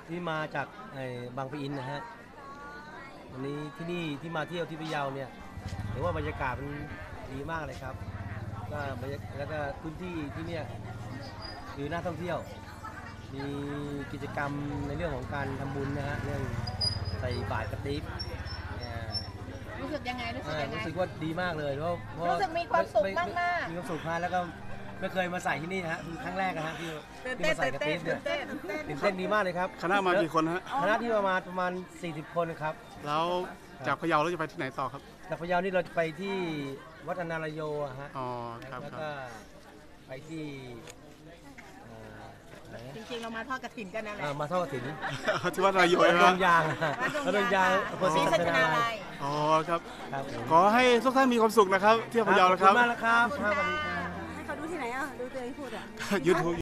ที่มาจากบางปะอินนะฮะวันนี้ที่นี่ที่มาเที่ยวที่พะเยาเนี่ยเห็นว่าบรรยากาศมันดีมากเลยครับก็แล้วก็พื้นที่ที่เนี่ยคือน่าท่องเที่ยวมีกิจกรรมในเรื่องของการทำบุญนะฮะเรื่องใส่บาตรกระติ๊บรู้สึกยังไงรู้สึกว่าดีมากเลยเพราะรู้สึกมีความสุขมากมีความสุขมากแล้วก็ไม่เคยมาใส่ที่นี่ฮะคือครั้งแรกนะฮะที่มาใส่กระติ๊บเนี่ยตื่นเต้นดีมากเลยครับคณะมากี่คนฮะคณะที่ประมาณ40 คนครับแล้วจากพะเยาเราจะไปที่ไหนต่อครับจากพะเยานี่เราจะไปที่วัดอนารโยฮะอ๋อครับแล้วก็ไปที่จริงๆเรามาทอดกระถิ่นกันนั่นแหละมาทอดกฐินที่วัดระยองวัดดงยางวัดดงยางศรีสัชนาลัยอ๋อครับขอให้ทุกท่านมีความสุขนะครับเที่ยวพะเยานะครับขอบคุณมากนะครับสวัสดีครับให้เขาดูที่ไหนอ่ะดูตัวเองพูดอ่ะ YouTube